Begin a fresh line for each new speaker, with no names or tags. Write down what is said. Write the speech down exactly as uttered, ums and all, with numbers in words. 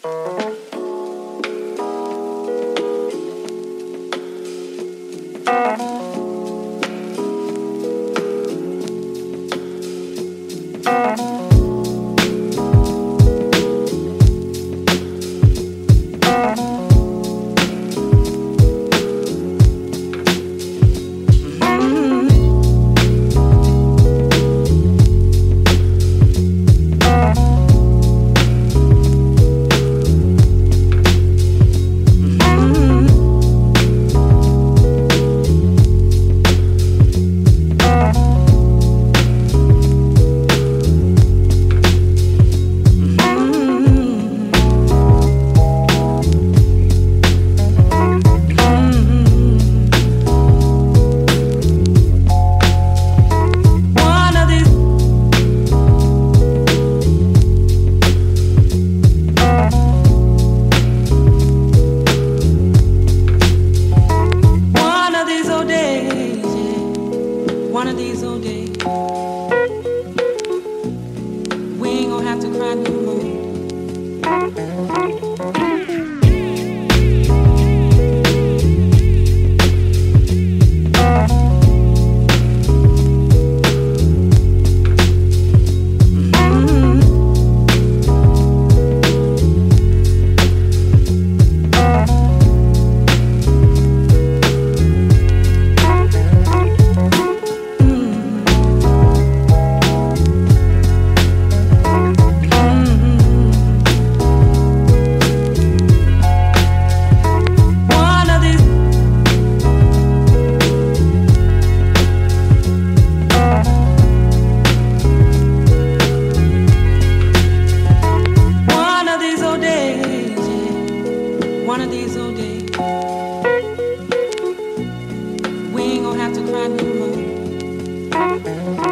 One of these old days, we ain't gonna have to cry no more. One of these old days, we ain't gonna have to cry no more.